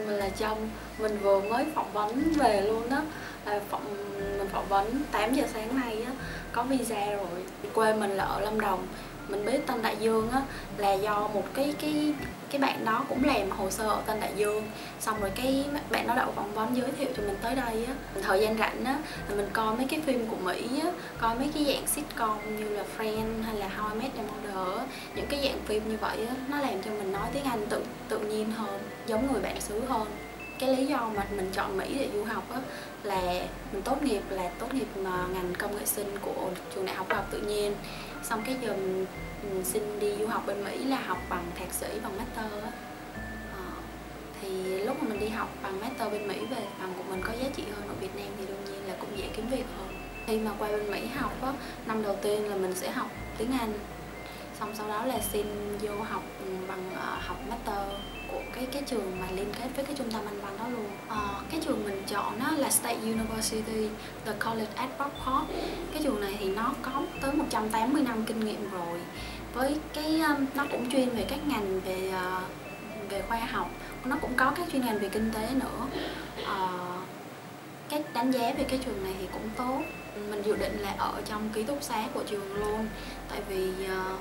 mình là Trâm. Mình vừa mới phỏng vấn về luôn á. Mình phỏng vấn 8 giờ sáng nay á, có visa rồi. Quê mình là ở Lâm Đồng. Mình biết Tân Đại Dương á là do một cái bạn đó cũng làm hồ sơ ở Tân Đại Dương. Xong rồi cái bạn đó đậu phỏng vấn giới thiệu cho mình tới đây á. Thời gian rảnh á là mình coi mấy cái phim của Mỹ á, coi mấy cái dạng sitcom như là Friends hay là How I Met Your Mother á. Những cái dạng phim như vậy á, nó làm cho mình nói tiếng Anh tự nhiên hơn, giống người bạn xứ hơn. Cái lý do mà mình chọn Mỹ để du học á là mình tốt nghiệp ngành công nghệ sinh của trường đại học khoa học tự nhiên. Xong cái giờ mình xin đi du học bên Mỹ là học bằng thạc sĩ, bằng master á. Thì lúc mà mình đi học bằng master bên Mỹ về, bằng của mình có giá trị hơn ở Việt Nam thì đương nhiên là cũng dễ kiếm việc hơn. Khi mà qua bên Mỹ học á, năm đầu tiên là mình sẽ học tiếng Anh, xong sau đó là xin vô học bằng học master của cái trường mà liên kết với cái trung tâm Anh văn đó luôn. Cái trường mình chọn đó là State University, The College at Rockport. Cái trường này thì nó có tới 180 năm kinh nghiệm rồi. Với cái nó cũng chuyên về các ngành về khoa học, nó cũng có các chuyên ngành về kinh tế nữa. Cái đánh giá về cái trường này thì cũng tốt. Mình dự định là ở trong ký túc xá của trường luôn, tại vì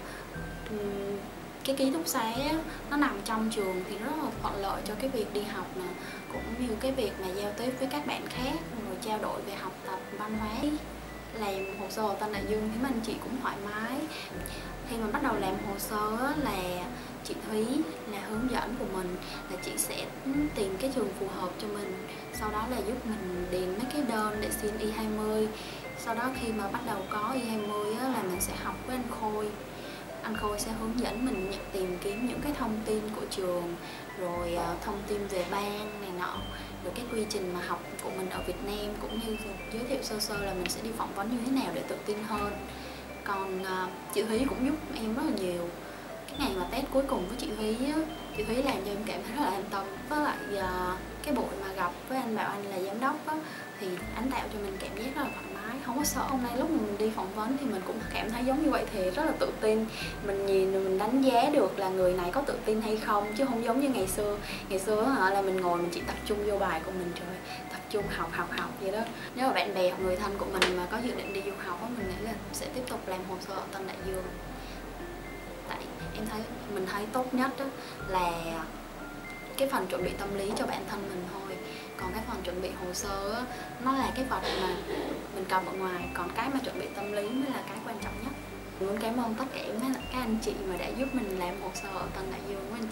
cái ký túc xá nó nằm trong trường thì rất là thuận lợi cho cái việc đi học nè, cũng như cái việc mà giao tiếp với các bạn khác, rồi trao đổi về học tập, văn hóa. Làm hồ sơ ở Tân Đại Dương thì anh chị cũng thoải mái. Khi mà bắt đầu làm hồ sơ là chị Thúy là hướng dẫn của mình, là chị sẽ tìm cái trường phù hợp cho mình, sau đó là giúp mình điền mấy cái đơn để xin Y20. Sau đó khi mà bắt đầu có Y20 á, là mình sẽ học với anh Khôi. Anh Khôi sẽ hướng dẫn mình tìm kiếm những cái thông tin của trường, rồi thông tin về ban này nọ, rồi cái quy trình mà học của mình ở Việt Nam, cũng như giới thiệu sơ sơ là mình sẽ đi phỏng vấn như thế nào để tự tin hơn. Còn chị Thúy cũng giúp em rất là nhiều. Cái ngày mà test cuối cùng với chị Thúy á, chị Thúy làm cho em cảm thấy rất là an tâm. Với lại cái buổi mà gặp với anh Bảo Anh là giám đốc á, thì anh tạo cho mình cảm giác rất là thoải mái, không có sợ. Hôm nay lúc mình đi phỏng vấn thì mình cũng cảm thấy giống như vậy, thì rất là tự tin. Mình nhìn rồi mình đánh giá được là người này có tự tin hay không, chứ không giống như ngày xưa. Ngày xưa là mình ngồi mình chỉ tập trung vô bài của mình, trời, tập trung học vậy đó. Nếu mà bạn bè hoặc người thân của mình mà có dự định đi du học á, mình nghĩ là sẽ tiếp tục làm hồ sơ ở Tân Đại Dương. Tại mình thấy tốt nhất đó là cái phần chuẩn bị tâm lý cho bản thân mình thôi. Còn cái phần chuẩn bị hồ sơ á, nó là cái phần mà mình cầm ở ngoài, còn cái mà chuẩn bị tâm lý mới là cái quan trọng nhất. Mình muốn cảm ơn tất cả các anh chị mà đã giúp mình làm hồ sơ ở Tân Đại Dương.